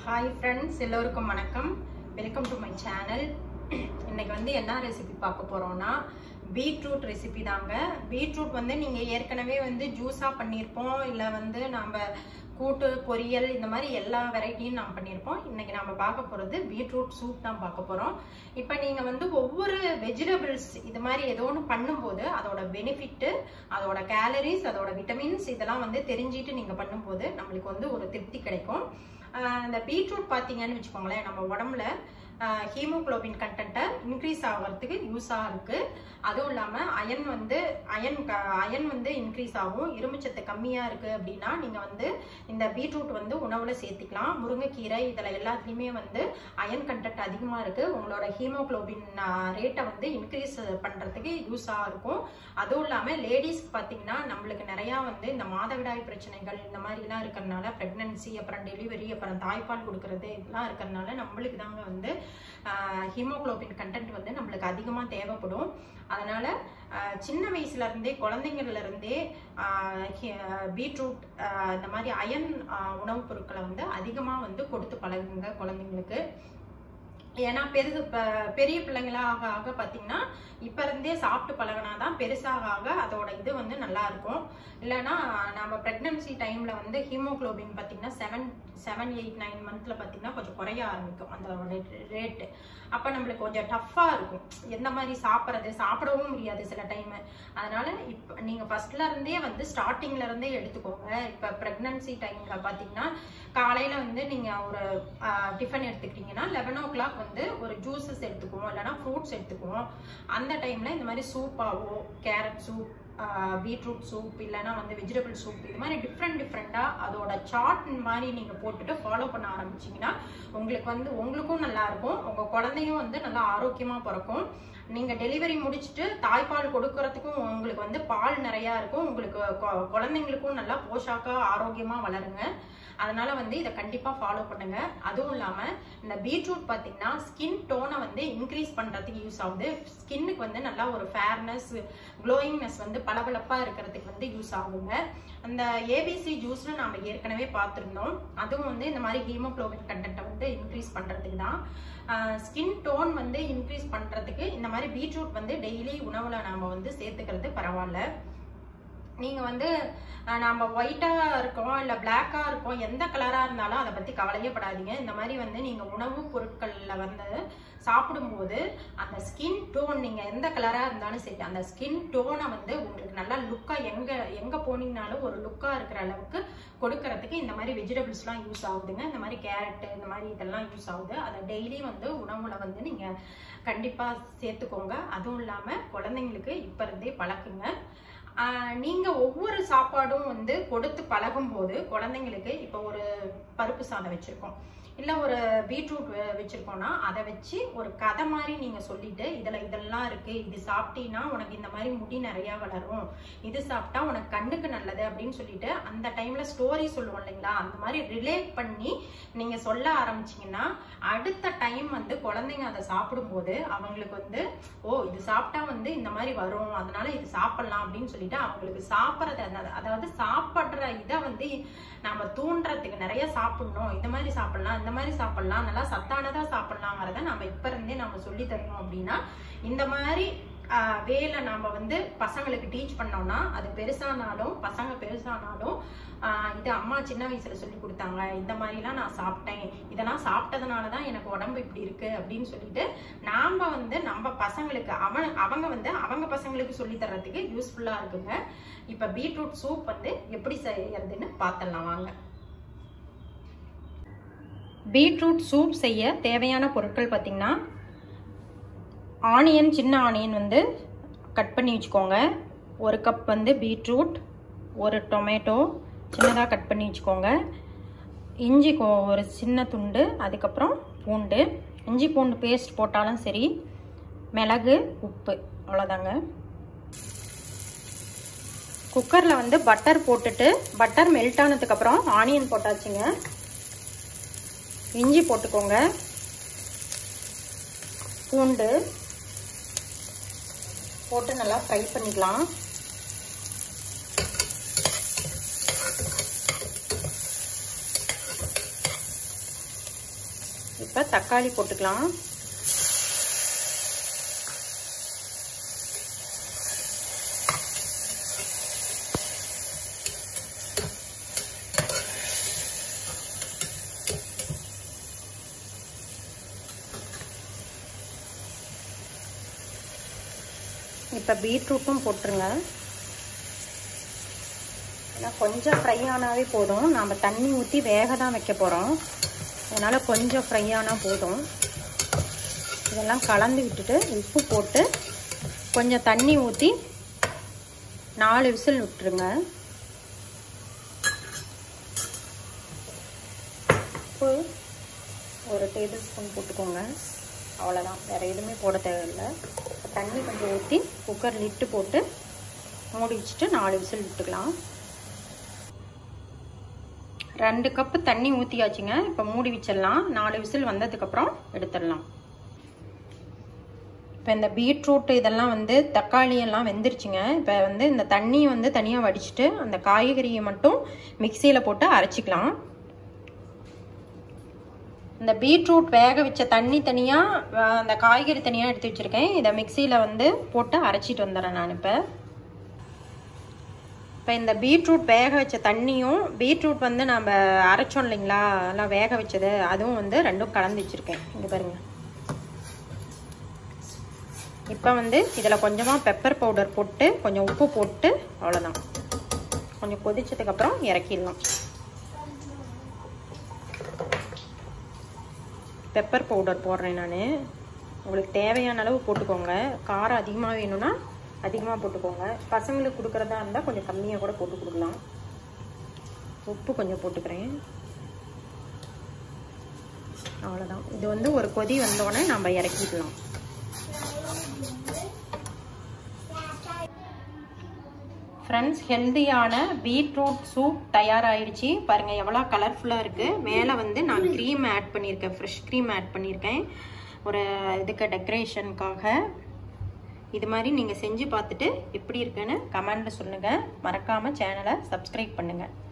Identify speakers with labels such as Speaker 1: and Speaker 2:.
Speaker 1: Hi friends, எல்லோருக்கும் வணக்கம். Welcome to my channel. இன்னைக்கு வந்து என்ன ரெசிபி பார்க்க போறோம்னா பீட்ரூட் ரெசிபி தாங்க. பீட்ரூட் வந்து நீங்க ஏற்கனவே வந்து ஜூஸா பண்ணியிருப்போம், இல்ல வந்து நம்ம கூட்டு பொரியல் இந்த மாதிரி எல்லா வெரைட்டியும் நாம் பண்ணியிருப்போம். இன்னைக்கு நம்ம பார்க்க போறது பீட்ரூட் சூப் தான் பார்க்க போறோம். இப்போ நீங்க வந்து ஒவ்வொரு வெஜிடபிள்ஸ் இது மாதிரி ஏதோ ஒன்று பண்ணும்போது அதோட பெனிஃபிட், அதோட கேலரிஸ், அதோட விட்டமின்ஸ் இதெல்லாம் வந்து தெரிஞ்சிட்டு நீங்க பண்ணும்போது நம்மளுக்கு வந்து ஒரு திருப்தி கிடைக்கும். இந்த பீட்ரூட் பார்த்தீங்கன்னு வச்சுக்கோங்களேன், நம்ம உடம்புல ஹீமோகுளோபின் கண்டென்ட்டை இன்க்ரீஸ் ஆகிறதுக்கு யூஸாக இருக்கு. அதுவும் இல்லாமல் அயன் வந்து இன்க்ரீஸ் ஆகும். இரும்புச்சத்து கம்மியாக இருக்கு அப்படின்னா நீங்கள் வந்து இந்த பீட்ரூட் வந்து உணவுல சேர்த்துக்கலாம். முருங்கைக்கீரை இதில் எல்லாத்துலேயுமே வந்து அயன் கண்டென்ட் அதிகமாக இருக்கு. உங்களோட ஹீமோகுளோபின் ரேட்டை வந்து இன்க்ரீஸ் பண்ணுறதுக்கு யூஸாக இருக்கும். அதுவும் இல்லாமல் லேடிஸ்க்கு பார்த்தீங்கன்னா நம்மளுக்கு நிறையா வந்து இந்த மாதவிடாய் பிரச்சனைகள் இந்த மாதிரிலாம் இருக்கிறதுனால, ப்ரெக்னன்சி, அப்புறம் டெலிவரி, அப்புறம் தாய்ப்பால் கொடுக்கறது இதெல்லாம் இருக்கிறதுனால நம்மளுக்கு தாங்க வந்து ஹீமோகுளோபின் கண்டென்ட் வந்து நம்மளுக்கு அதிகமாக தேவைப்படும். அதனால சின்ன வயசுல இருந்தே, குழந்தைங்கள்ல இருந்தே பீட்ரூட் இந்த மாதிரி அயன் உணவுப் பொருட்களை வந்து அதிகமாக வந்து கொடுத்து பழகுங்க குழந்தைங்களுக்கு. ஏன்னா பெரிய பிள்ளைங்களாக ஆக பார்த்தீங்கன்னா இப்போ இருந்தே சாப்பிட்டு பழகினாதான் பெருசாக ஆக அதோட இது வந்து நல்லா இருக்கும். இல்லைன்னா நம்ம ப்ரெக்னன்சி டைம்ல வந்து ஹீமோகுளோபின் பார்த்தீங்கன்னா 7, 8, 9 மந்த்ல பார்த்தீங்கன்னா கொஞ்சம் குறைய ஆரம்பிக்கும் அதோட ரேட்டு. அப்போ நம்மளுக்கு கொஞ்சம் டஃப்பாக இருக்கும். எந்த மாதிரி சாப்பிடவும் முடியாது சில டைமு. அதனால இப்போ நீங்கள் ஃபர்ஸ்ட்ல இருந்தே வந்து ஸ்டார்டிங்ல இருந்தே எடுத்துக்கோங்க. இப்போ ப்ரெக்னன்சி டைம்ல பார்த்தீங்கன்னா காலையில வந்து நீங்க ஒரு டிஃபன் எடுத்துக்கிட்டீங்கன்னா 11 o'clock வந்து ஒரு ஜூஸஸ் எடுத்துக்குவோம், இல்லைன்னா ஃப்ரூட்ஸ் எடுத்துக்குவோம். அந்த டைம்ல இந்த மாதிரி சூப்பாவோ, கேரட் சூப், பீட்ரூட் சூப், இல்லைன்னா வந்து வெஜிடபிள் சூப், இது மாதிரி டிஃப்ரெண்டா அதோட சார்ட் மாதிரி நீங்க போட்டுட்டு ஃபாலோ பண்ண ஆரம்பிச்சீங்கன்னா உங்களுக்கு வந்து உங்களுக்கும் நல்லா இருக்கும், உங்க குழந்தையும் வந்து நல்லா ஆரோக்கியமா பிறக்கும். நீங்க டெலிவரி முடிச்சுட்டு தாய்ப்பால் கொடுக்கறதுக்கும் உங்களுக்கு வந்து பால் நிறைய இருக்கும். உங்களுக்கு குழந்தைங்களுக்கும் நல்லா போஷாக்கா ஆரோக்கியமா வளருங்க. அதனால வந்து இதை கண்டிப்பா ஃபாலோ பண்ணுங்க. அதுவும் இல்லாம இந்த பீட்ரூட் பாத்தீங்கன்னா ஸ்கின் டோனை வந்து இன்க்ரீஸ் பண்றதுக்கு யூஸ் ஆகுது. ஸ்கின்னுக்கு வந்து நல்லா ஒரு ஃபேர்னஸ், க்ளோயிங்னஸ் வந்து பளபளப்பா இருக்கிறதுக்கு வந்து யூஸ் ஆகுங்க. அந்த ஏபிசி ஜூஸ்ல நாம ஏற்கனவே பார்த்துருந்தோம். அதுவும் வந்து இந்த மாதிரி ஹீமோகுளோபின் கண்டென்ட்டை வந்து இன்க்ரீஸ் பண்றதுக்கு தான். ஸ்கின் டோன் வந்து இன்க்ரீஸ் பண்றதுக்கு இந்த மாதிரி பீட்ரூட் வந்து டெய்லி உணவுல நாம வந்து சேர்த்துக்கிறது பரவாயில்ல. நீங்க வந்து நம்ம ஒயிட்டா இருக்கோம் இல்ல பிளாக்கா இருக்கோம், எந்த கலரா இருந்தாலும் அதை பத்தி கவலையே படாதீங்க. இந்த மாதிரி வந்து நீங்க உணவு பொருட்கள்ல வந்து சாப்பிடும்போது அந்த ஸ்கின் டோன், நீங்க எந்த கலரா இருந்தாலும் சரி, அந்த ஸ்கின் டோனை வந்து உங்களுக்கு நல்லா லுக்கா எங்க போனீங்கனாலும் ஒரு லுக்கா இருக்கிற அளவுக்கு கொடுக்கறதுக்கு இந்த மாதிரி வெஜிடபிள்ஸ்லாம் யூஸ் ஆகுதுங்க. இந்த மாதிரி கேரட் இந்த மாதிரி இதெல்லாம் யூஸ் ஆகுது. அதை டெய்லி வந்து உணவுல வந்து நீங்க கண்டிப்பா சேர்த்துக்கோங்க. அதுவும் இல்லாம குழந்தைங்களுக்கு இப்ப இருந்தே பழக்குங்க. நீங்க ஒவ்வொரு சாப்பாடும் வந்து கொடுத்து பழகும் போது குழந்தைங்களுக்கு இப்போ ஒரு பருப்பு சாதம் வச்சிருக்கோம், இல்ல ஒரு பீட்ரூட் வச்சிருக்கோம்னா அதை வச்சு ஒரு கதை மாதிரி நீங்க சொல்லிட்டு இதெல்லாம் இருக்கு, இது சாப்பிட்டீங்கன்னா உனக்கு இந்த மாதிரி முடி நிறைய வளரும், இது சாப்பிட்டா உனக்கு கண்ணுக்கு நல்லது அப்படின்னு சொல்லிட்டு அந்த டைம்ல ஸ்டோரி சொல்லுவோம் இல்லைங்களா, அந்த மாதிரி ரிலேட் பண்ணி நீங்க சொல்ல ஆரம்பிச்சீங்கன்னா அடுத்த டைம் வந்து குழந்தைங்க அதை சாப்பிடும்போது அவங்களுக்கு வந்து இது சாப்பிட்டா வந்து இந்த மாதிரி வரும், அதனால இது சாப்பிடலாம் அப்படின்னு சொல்லிட்டு அவங்களுக்கு சாப்பிட்றது, அதாவது சாப்பிடுற இதை வந்து நம்ம தூண்டுறதுக்கு நிறைய சாப்பிடணும், இந்த மாதிரி சாப்பிடலாம், இந்த மாதிரி சாப்பிடலாம், நல்லா சத்தானதா சாப்பிடலாங்கிறத நம்ம இப்ப இருந்தே நம்ம சொல்லி தரணும். அப்படின்னா இந்த மாதிரி வேலை நாம வந்து பசங்களுக்கு டீச் பண்ணோம்னா அது பசங்க பெருசானாலும் இது அம்மா சின்ன வயசுல சொல்லி கொடுத்தாங்க, இந்த மாதிரிலாம் நான் சாப்பிட்டேன், இதெல்லாம் சாப்பிட்டதுனாலதான் எனக்கு உடம்பு இப்படி இருக்கு அப்படின்னு சொல்லிட்டு நாம வந்து நம்ம பசங்களுக்கு அவங்க வந்து அவங்க பசங்களுக்கு சொல்லி தர்றதுக்கு யூஸ்ஃபுல்லா இருக்குங்க. இப்ப பீட்ரூட் சூப் வந்து எப்படி செய்யறதுன்னு பார்த்தலாம் வாங்க. பீட்ரூட் சூப் செய்ய தேவையான பொருட்கள் பார்த்தீங்கன்னா, ஆனியன், சின்ன ஆனியன் வந்து கட் பண்ணி வச்சுக்கோங்க. 1 கப் வந்து பீட்ரூட், 1 டொமேட்டோ சின்னதாக கட் பண்ணி வச்சுக்கோங்க. இஞ்சி ஒரு சின்ன துண்டு, அதுக்கப்புறம் பூண்டு, இஞ்சி பூண்டு பேஸ்ட் போட்டாலும் சரி, மிளகு, உப்பு, அவ்வளோதாங்க. குக்கரில் வந்து பட்டர் போட்டுட்டு பட்டர் மெல்ட் ஆனதுக்கப்புறம் ஆனியன் போட்டாச்சுங்க. இஞ்சி போட்டுக்கோங்க, பூண்டு போட்டு நல்லா ஃப்ரை பண்ணிக்கலாம். இப்போ தக்காளி போட்டுக்கலாம். இப்போ பீட்ரூட்டும் போட்டுருங்க. ஏன்னா கொஞ்சம் ஃப்ரை ஆனாவே போதும். நாம் தண்ணி ஊற்றி வேக தான் வைக்க போகிறோம். அதனால் கொஞ்சம் ஃப்ரை ஆனால் போதும். இதெல்லாம் கலந்து விட்டுட்டு உப்பு போட்டு கொஞ்சம் தண்ணி ஊற்றி 4 விசில் விட்டுருங்க. உப்பு 1 டேபிள் ஸ்பூன் போட்டுக்கோங்க. அவ்வளோதான், வேறு எதுவுமே போட தேவையில்லை. தண்ணி கொஞ்சம் ஊற்றி குக்கர் லிட்டு போட்டு மூடி வச்சுட்டு 4 விசில் விட்டுக்கலாம். 2 கப்பு தண்ணி ஊற்றியாச்சுங்க. இப்போ மூடி வச்சிடலாம். 4 விசில் வந்ததுக்கப்புறம் எடுத்துடலாம். இப்போ இந்த பீட்ரூட் இதெல்லாம் வந்து தக்காளி எல்லாம் வெந்துருச்சுங்க. இப்போ வந்து இந்த தண்ணி வந்து தனியாக வடிச்சிட்டு அந்த காய்கறியை மட்டும் மிக்சியில் போட்டு அரைச்சிக்கலாம். இந்த பீட்ரூட் வேக வச்ச தண்ணி தனியாக, அந்த காய்கறி தனியாக எடுத்து வச்சுருக்கேன். இதை மிக்சியில் வந்து போட்டு அரைச்சிட்டு வந்துடுறேன் நான். இப்போ இந்த பீட்ரூட் வேக வச்ச தண்ணியும் பீட்ரூட் வந்து நம்ம அரைச்சோம் இல்லைங்களா, அதெல்லாம் வேக வச்சது, அதுவும் வந்து ரெண்டும் கலந்து வச்சுருக்கேன். இங்கே பாருங்கள். இப்போ வந்து இதில் கொஞ்சமாக பெப்பர் பவுடர் போட்டு கொஞ்சம் உப்பு போட்டு அவ்வளோதான். கொஞ்சம் கொதிச்சதுக்கப்புறம் இறக்கிடலாம். பெப்பர் பவுடர் போடுறேன் நான். உங்களுக்கு தேவையான அளவு போட்டுக்கோங்க. காரம் அதிகமாக வேணும்னா அதிகமாக போட்டுக்கோங்க. பசங்களுக்கு கொடுக்குறதா இருந்தால் கொஞ்சம் கம்மியாக கூட போட்டு கொடுக்கலாம். உப்பு கொஞ்சம் போட்டுக்கிறேன். அவ்வளோதான். இது வந்து ஒரு கொதி வந்தோடனே நம்ம இறக்கிடலாம். ஃப்ரெண்ட்ஸ், ஹெல்தியான பீட்ரூட் சூப் தயாராகிடுச்சு. பாருங்கள் எவ்வளோ கலர்ஃபுல்லாக இருக்குது. மேலே வந்து நான் க்ரீம் ஆட் பண்ணியிருக்கேன், ஃப்ரெஷ் க்ரீம் ஆட் பண்ணியிருக்கேன் ஒரு இதுக்கு டெக்கரேஷனுக்காக. இது மாதிரி நீங்கள் செஞ்சு பார்த்துட்டு எப்படி இருக்குன்னு கமெண்ட்டில் சொல்லுங்கள். மறக்காமல் சேனலை சப்ஸ்கிரைப் பண்ணுங்கள்.